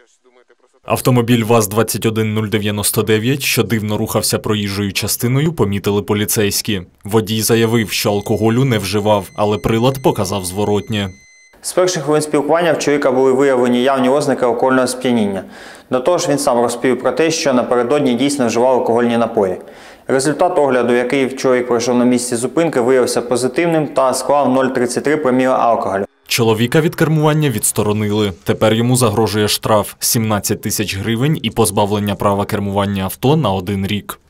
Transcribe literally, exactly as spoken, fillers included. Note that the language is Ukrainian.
Автомобіль ВАЗ двадцять один нуль дев'яносто дев'ять, що дивно рухався проїжджою частиною, помітили поліцейські. Водій заявив, що алкоголю не вживав, але прилад показав зворотнє. З перших хвилин спілкування в чоловіка були виявлені явні ознаки алкогольного сп'яніння. До того ж, він сам розповів про те, що напередодні дійсно вживав алкогольні напої. Результат огляду, який чоловік пройшов на місці зупинки, виявився позитивним та склав нуль цілих тридцять три проміла алкоголю. Чоловіка від кермування відсторонили. Тепер йому загрожує штраф – сімнадцять тисяч гривень і позбавлення права кермування авто на один рік.